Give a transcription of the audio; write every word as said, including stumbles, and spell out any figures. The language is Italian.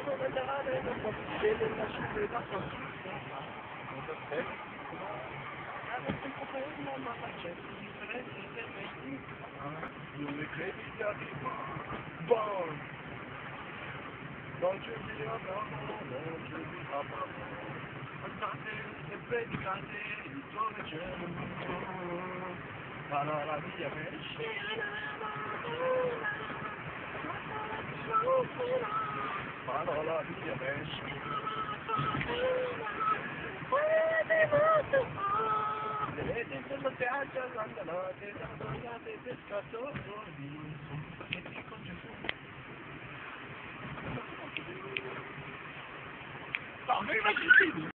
Non mi credi di arrivo? Bon! Non ci vediamo, non ci vediamo. Andate e predicate dove c'è il mondo. Ma no, la via è parola via pesce. Vedete cosa piace all'andalate, andate pescatori, che ti con Gesù. No, mi immagini?